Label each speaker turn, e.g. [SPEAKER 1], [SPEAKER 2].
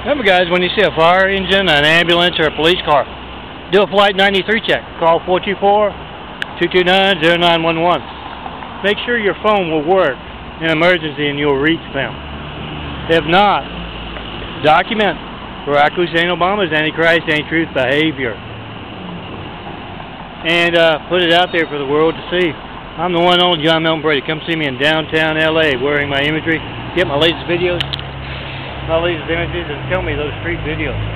[SPEAKER 1] Remember, guys, when you see a fire engine, an ambulance, or a police car, do a Flight 93 check. Call 424-229-0911. Make sure your phone will work in an emergency and you'll reach them. If not, document Barack Hussein Obama's antichrist, anti-truth behavior. And put it out there for the world to see. I'm the one and only John Melton Brady. Come see me in downtown LA wearing my imagery. Get my latest videos, my latest images, and tell me those street videos.